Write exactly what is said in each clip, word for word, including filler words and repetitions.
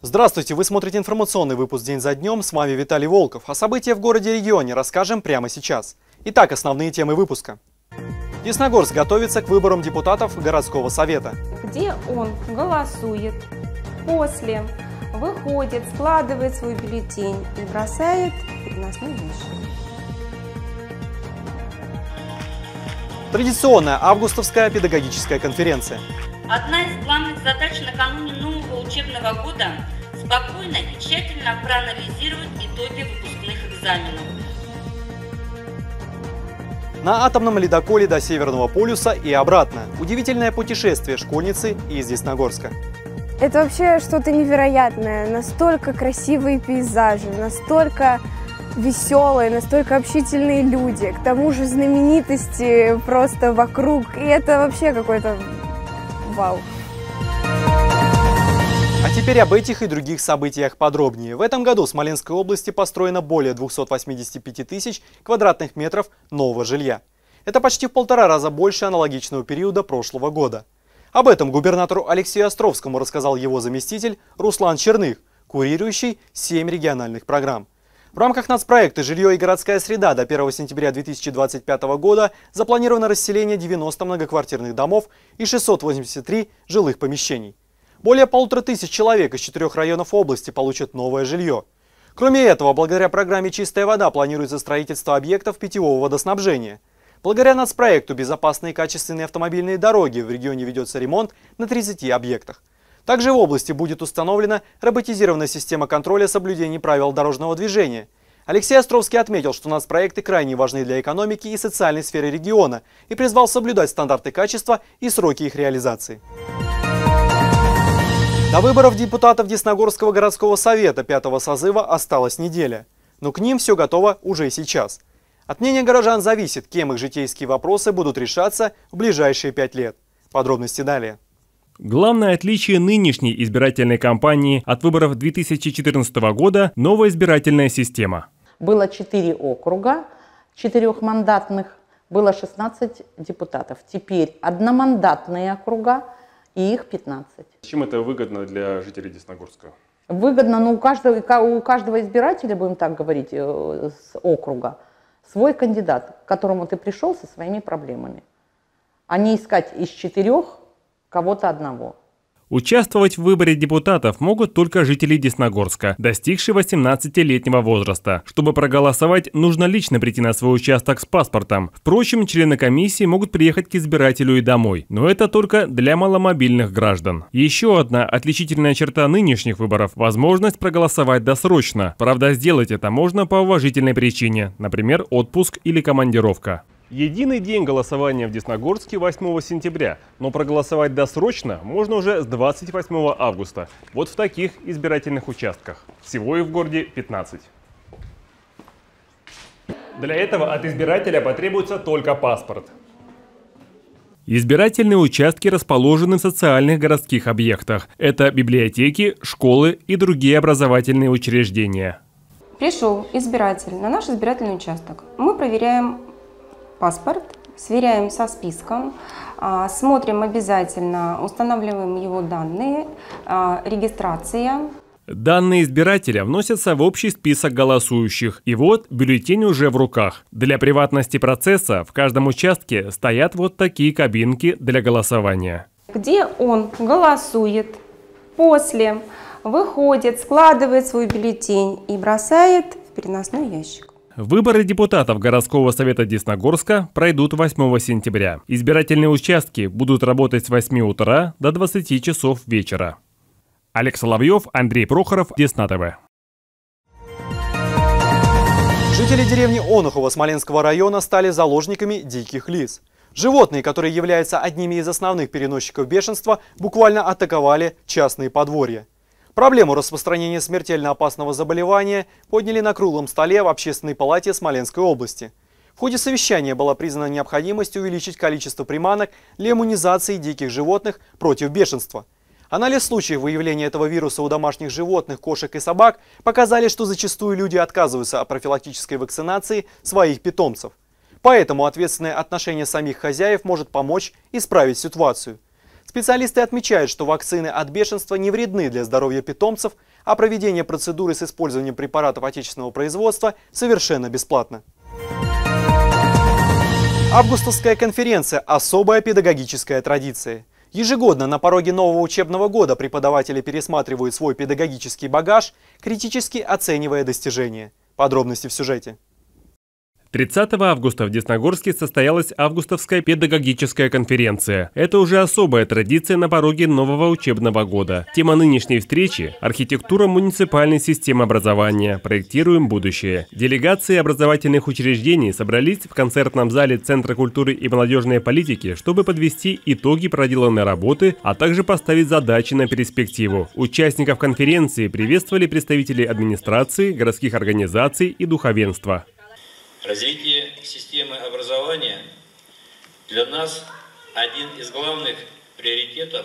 Здравствуйте! Вы смотрите информационный выпуск «День за днем». С вами Виталий Волков. О событиях в городе и регионе расскажем прямо сейчас. Итак, основные темы выпуска. Десногорск готовится к выборам депутатов городского совета. Где он голосует, после выходит, складывает свой бюллетень и бросает в переносной ящик. Традиционная августовская педагогическая конференция. Одна из главных задач накануне нового учебного года – спокойно и тщательно проанализировать итоги выпускных экзаменов. На атомном ледоколе до Северного полюса и обратно. Удивительное путешествие школьницы из Десногорска. Это вообще что-то невероятное. Настолько красивые пейзажи, настолько веселые, настолько общительные люди. К тому же знаменитости просто вокруг. И это вообще какой-то вау. А теперь об этих и других событиях подробнее. В этом году в Смоленской области построено более двухсот восьмидесяти пяти тысяч квадратных метров нового жилья. Это почти в полтора раза больше аналогичного периода прошлого года. Об этом губернатору Алексею Островскому рассказал его заместитель Руслан Черных, курирующий семь региональных программ. В рамках нацпроекта «Жилье и городская среда» до первого сентября две тысячи двадцать пятого года запланировано расселение девяноста многоквартирных домов и шестисот восьмидесяти трёх жилых помещений. Более полутора тысяч человек из четырех районов области получат новое жилье. Кроме этого, благодаря программе «Чистая вода» планируется строительство объектов питьевого водоснабжения. Благодаря нацпроекту «Безопасные и качественные автомобильные дороги» в регионе ведется ремонт на тридцати объектах. Также в области будет установлена роботизированная система контроля соблюдений правил дорожного движения. Алексей Островский отметил, что нацпроекты крайне важны для экономики и социальной сферы региона и призвал соблюдать стандарты качества и сроки их реализации. До выборов депутатов Десногорского городского совета пятого созыва осталась неделя. Но к ним все готово уже сейчас. От мнения горожан зависит, кем их житейские вопросы будут решаться в ближайшие пять лет. Подробности далее. Главное отличие нынешней избирательной кампании от выборов две тысячи четырнадцатого года – новая избирательная система. Было четыре округа, четырехмандатных, было шестнадцать депутатов. Теперь одномандатные округа, и их пятнадцать. Чем это выгодно для жителей Десногорска? Выгодно, но у каждого, у каждого избирателя, будем так говорить, с округа, свой кандидат, к которому ты пришел со своими проблемами. А не искать из четырех кого-то одного. Участвовать в выборе депутатов могут только жители Десногорска, достигшие восемнадцатилетнего возраста. Чтобы проголосовать, нужно лично прийти на свой участок с паспортом. Впрочем, члены комиссии могут приехать к избирателю и домой. Но это только для маломобильных граждан. Еще одна отличительная черта нынешних выборов – возможность проголосовать досрочно. Правда, сделать это можно по уважительной причине, например, отпуск или командировка. Единый день голосования в Десногорске восьмого сентября, но проголосовать досрочно можно уже с двадцать восьмого августа. Вот в таких избирательных участках. Всего их в городе пятнадцать. Для этого от избирателя потребуется только паспорт. Избирательные участки расположены в социальных городских объектах. Это библиотеки, школы и другие образовательные учреждения. Пришел избиратель на наш избирательный участок. Мы проверяем паспорт, сверяем со списком, смотрим обязательно, устанавливаем его данные, регистрация. Данные избирателя вносятся в общий список голосующих. И вот бюллетень уже в руках. Для приватности процесса в каждом участке стоят вот такие кабинки для голосования. Где он голосует, после выходит, складывает свой бюллетень и бросает в переносной ящик. Выборы депутатов городского совета Десногорска пройдут восьмого сентября. Избирательные участки будут работать с восьми утра до двадцати часов вечера. Олег Соловьев, Андрей Прохоров, Десна ТВ. Жители деревни Онухово Смоленского района стали заложниками диких лис. Животные, которые являются одними из основных переносчиков бешенства, буквально атаковали частные подворья. Проблему распространения смертельно опасного заболевания подняли на круглом столе в Общественной палате Смоленской области. В ходе совещания была признана необходимость увеличить количество приманок для иммунизации диких животных против бешенства. Анализ случаев выявления этого вируса у домашних животных, кошек и собак показали, что зачастую люди отказываются от профилактической вакцинации своих питомцев. Поэтому ответственное отношение самих хозяев может помочь исправить ситуацию. Специалисты отмечают, что вакцины от бешенства не вредны для здоровья питомцев, а проведение процедуры с использованием препаратов отечественного производства совершенно бесплатно. Августовская конференция – особая педагогическая традиция. Ежегодно на пороге нового учебного года преподаватели пересматривают свой педагогический багаж, критически оценивая достижения. Подробности в сюжете. тридцатого августа в Десногорске состоялась Августовская педагогическая конференция. Это уже особая традиция на пороге нового учебного года. Тема нынешней встречи – архитектура муниципальной системы образования. Проектируем будущее. Делегации образовательных учреждений собрались в концертном зале Центра культуры и молодежной политики, чтобы подвести итоги проделанной работы, а также поставить задачи на перспективу. Участников конференции приветствовали представители администрации, городских организаций и духовенства. Развитие системы образования для нас один из главных приоритетов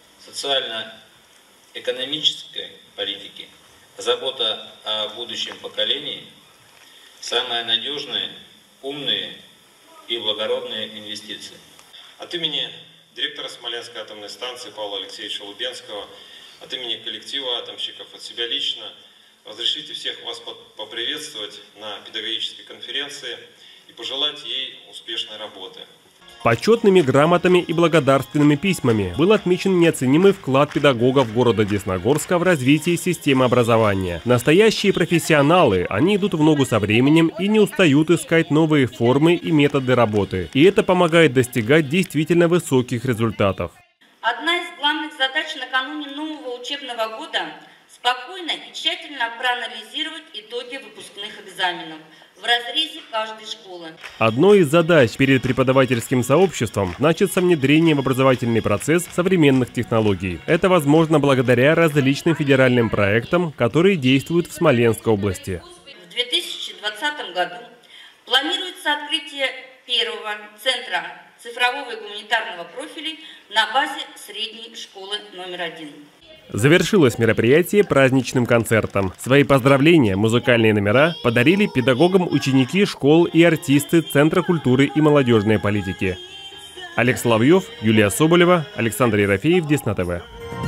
социально-экономической политики. Забота о будущем поколении – самые надежные, умные и благородные инвестиции. От имени директора Смоленской атомной станции Павла Алексеевича Лубенского, от имени коллектива атомщиков, от себя лично разрешите всех вас поприветствовать на педагогической конференции и пожелать ей успешной работы. Почетными грамотами и благодарственными письмами был отмечен неоценимый вклад педагогов города Десногорска в развитие системы образования. Настоящие профессионалы, они идут в ногу со временем и не устают искать новые формы и методы работы. И это помогает достигать действительно высоких результатов. Одна из главных задач накануне нового учебного года – спокойно и тщательно проанализировать итоги выпускных экзаменов в разрезе каждой школы. Одной из задач перед преподавательским сообществом значится внедрение в образовательный процесс современных технологий. Это возможно благодаря различным федеральным проектам, которые действуют в Смоленской области. В две тысячи двадцатом году планируется открытие первого центра цифрового и гуманитарного профилей на базе средней школы номер один. Завершилось мероприятие праздничным концертом. Свои поздравления, музыкальные номера подарили педагогам ученики школ и артисты Центра культуры и молодежной политики. Олег Соловьев, Юлия Соболева, Александр Ерофеев, Десна ТВ.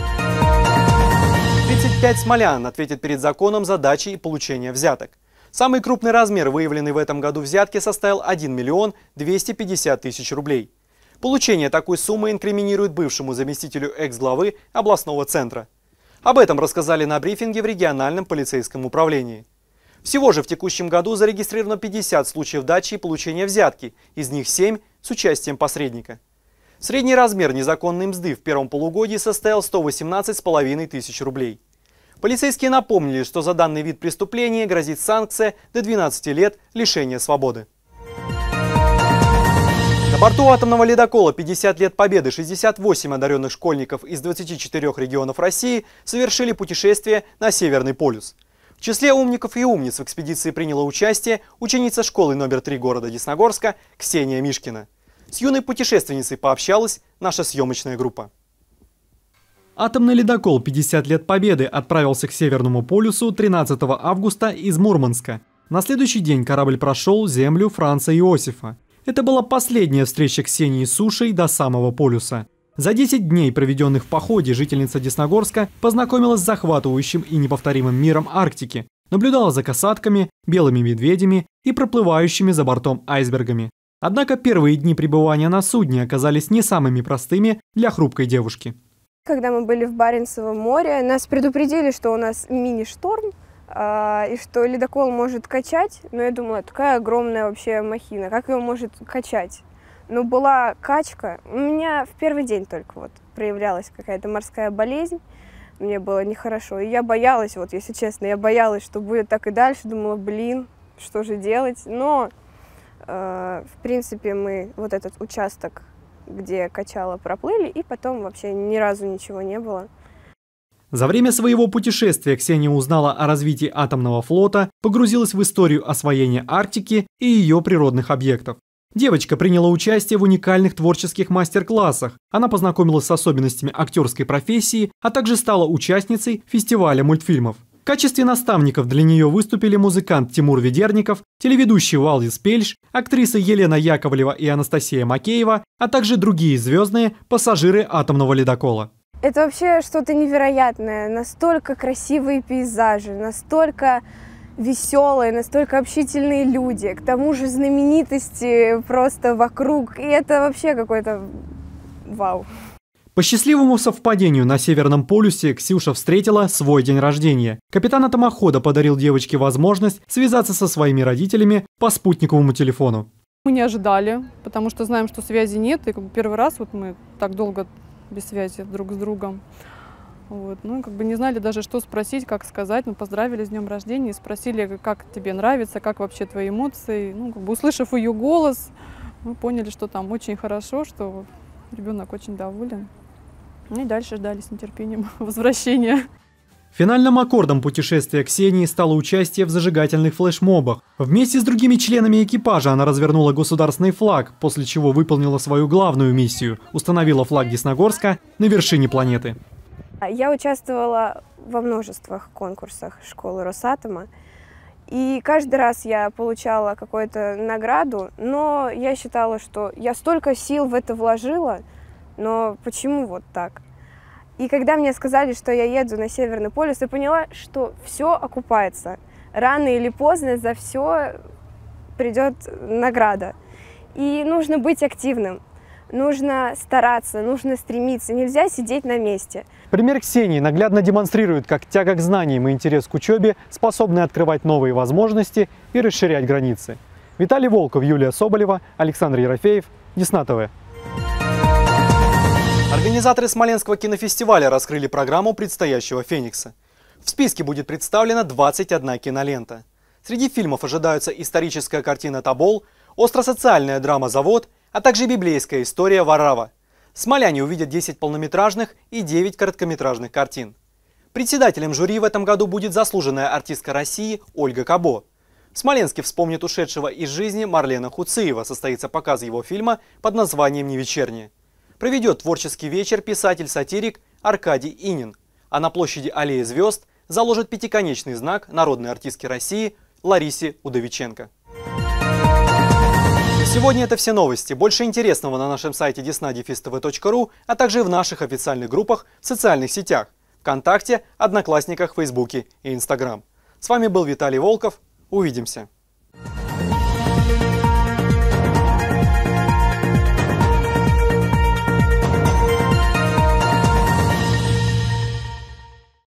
тридцать пять смолян ответят перед законом за дачи и получение взяток. Самый крупный размер, выявленный в этом году взятки, составил один миллион двести пятьдесят тысяч рублей. Получение такой суммы инкриминирует бывшему заместителю экс-главы областного центра. Об этом рассказали на брифинге в региональном полицейском управлении. Всего же в текущем году зарегистрировано пятьдесят случаев дачи и получения взятки, из них семь с участием посредника. Средний размер незаконной мзды в первом полугодии составил сто восемнадцать с половиной тысяч рублей. Полицейские напомнили, что за данный вид преступления грозит санкция до двенадцати лет лишения свободы. На борту атомного ледокола «пятьдесят лет Победы» шестьдесят восемь одаренных школьников из двадцати четырёх регионов России совершили путешествие на Северный полюс. В числе умников и умниц в экспедиции приняла участие ученица школы номер три города Десногорска Ксения Мишкина. С юной путешественницей пообщалась наша съемочная группа. Атомный ледокол «пятьдесят лет Победы» отправился к Северному полюсу тринадцатого августа из Мурманска. На следующий день корабль прошел землю Франца Иосифа. Это была последняя встреча Ксении с сушей до самого полюса. За десять дней, проведенных в походе, жительница Десногорска познакомилась с захватывающим и неповторимым миром Арктики, наблюдала за касатками, белыми медведями и проплывающими за бортом айсбергами. Однако первые дни пребывания на судне оказались не самыми простыми для хрупкой девушки. Когда мы были в Баренцевом море, нас предупредили, что у нас мини-шторм, и что ледокол может качать, но я думала, такая огромная вообще махина, как его может качать? Но была качка, у меня в первый день только вот проявлялась какая-то морская болезнь, мне было нехорошо, и я боялась, вот если честно, я боялась, что будет так и дальше, думала, блин, что же делать, но э, в принципе мы вот этот участок, где качало, проплыли, и потом вообще ни разу ничего не было. За время своего путешествия Ксения узнала о развитии атомного флота, погрузилась в историю освоения Арктики и ее природных объектов. Девочка приняла участие в уникальных творческих мастер-классах. Она познакомилась с особенностями актерской профессии, а также стала участницей фестиваля мультфильмов. В качестве наставников для нее выступили музыкант Тимур Ведерников, телеведущий Валдис Пельш, актрисы Елена Яковлева и Анастасия Макеева, а также другие звездные пассажиры атомного ледокола. Это вообще что-то невероятное. Настолько красивые пейзажи, настолько веселые, настолько общительные люди. К тому же знаменитости просто вокруг. И это вообще какой-то вау. По счастливому совпадению на Северном полюсе Ксюша встретила свой день рождения. Капитан атомохода подарил девочке возможность связаться со своими родителями по спутниковому телефону. Мы не ожидали, потому что знаем, что связи нет. И как бы первый раз вот мы так долго без связи друг с другом. Вот. Ну, как бы не знали даже, что спросить, как сказать. Мы поздравили с днем рождения и спросили, как тебе нравится, как вообще твои эмоции. Ну, как бы услышав ее голос, мы поняли, что там очень хорошо, что ребенок очень доволен. Ну и дальше ждали с нетерпением возвращения. Финальным аккордом путешествия Ксении стало участие в зажигательных флешмобах. Вместе с другими членами экипажа она развернула государственный флаг, после чего выполнила свою главную миссию – установила флаг Десногорска на вершине планеты. Я участвовала во множествах конкурсах школы Росатома. И каждый раз я получала какую-то награду, но я считала, что я столько сил в это вложила, но почему вот так? И когда мне сказали, что я еду на Северный полюс, я поняла, что все окупается. Рано или поздно за все придет награда. И нужно быть активным, нужно стараться, нужно стремиться, нельзя сидеть на месте. Пример Ксении наглядно демонстрирует, как тяга к знаниям и интерес к учебе способны открывать новые возможности и расширять границы. Виталий Волков, Юлия Соболева, Александр Ерофеев, Десна ТВ. Организаторы Смоленского кинофестиваля раскрыли программу предстоящего «Феникса». В списке будет представлена двадцать одна кинолента. Среди фильмов ожидаются историческая картина «Тобол», остросоциальная драма «Завод», а также библейская история «Варава». Смоляне увидят десять полнометражных и девять короткометражных картин. Председателем жюри в этом году будет заслуженная артистка России Ольга Кабо. В Смоленске вспомнит ушедшего из жизни Марлена Хуциева. Состоится показ его фильма под названием «Невечерняя». Проведет творческий вечер писатель-сатирик Аркадий Инин, а на площади Аллеи звезд заложит пятиконечный знак народной артистки России Ларисе Удовиченко. На сегодня это все новости. Больше интересного на нашем сайте десна дефис тэ вэ точка ру, а также в наших официальных группах в социальных сетях ВКонтакте, Одноклассниках, Фейсбуке и Инстаграм. С вами был Виталий Волков. Увидимся.